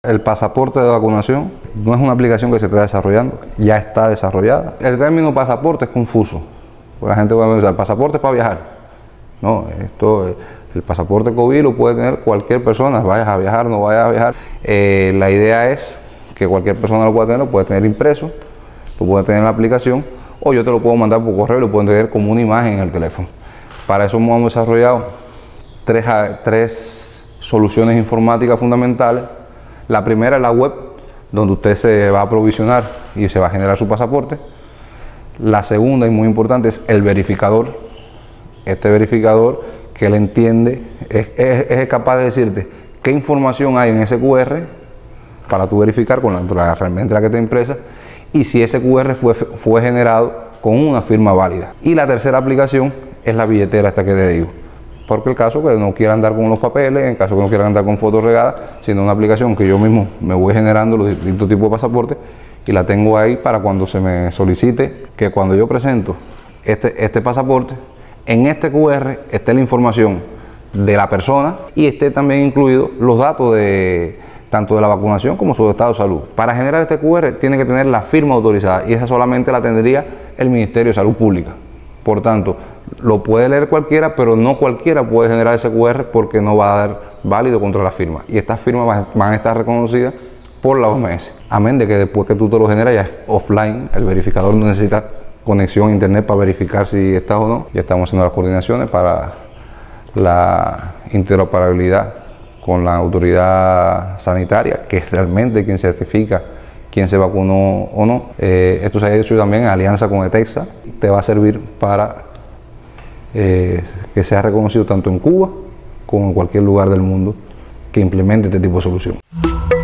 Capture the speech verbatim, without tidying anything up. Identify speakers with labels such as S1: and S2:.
S1: El pasaporte de vacunación no es una aplicación que se está desarrollando, ya está desarrollada. El término pasaporte es confuso. La gente va a pensar, el pasaporte es para viajar. No, esto, el pasaporte COVID lo puede tener cualquier persona, vayas a viajar, no vayas a viajar. Eh, la idea es que cualquier persona lo pueda tener, lo puede tener impreso, lo puede tener en la aplicación, o yo te lo puedo mandar por correo y lo pueden tener como una imagen en el teléfono. Para eso hemos desarrollado tres, tres soluciones informáticas fundamentales. La primera es la web, donde usted se va a aprovisionar y se va a generar su pasaporte. La segunda y muy importante es el verificador. Este verificador que él entiende, es, es, es capaz de decirte qué información hay en ese Q R para tú verificar con la, la realmente la que está impresa y si ese Q R fue, fue generado con una firma válida. Y la tercera aplicación es la billetera esta que te digo. Porque el caso que no quiera andar con los papeles, en caso que no quiera andar con fotos regadas, sino una aplicación que yo mismo me voy generando los distintos tipos de pasaportes y la tengo ahí para cuando se me solicite que cuando yo presento este, este pasaporte, en este Q R esté la información de la persona y esté también incluido los datos de tanto de la vacunación como su estado de salud. Para generar este Q R tiene que tener la firma autorizada y esa solamente la tendría el Ministerio de Salud Pública. Por tanto, lo puede leer cualquiera, pero no cualquiera puede generar ese Q R porque no va a dar válido contra la firma. Y estas firmas van a estar reconocidas por la O M S. Amén de que después que tú te lo generas ya es offline, el verificador no necesita conexión a internet para verificar si está o no. Ya estamos haciendo las coordinaciones para la interoperabilidad con la autoridad sanitaria, que es realmente quien certifica quién se vacunó o no. Eh, esto se ha hecho también en alianza con ETEXA. Te va a servir para eh, que sea reconocido tanto en Cuba como en cualquier lugar del mundo que implemente este tipo de solución.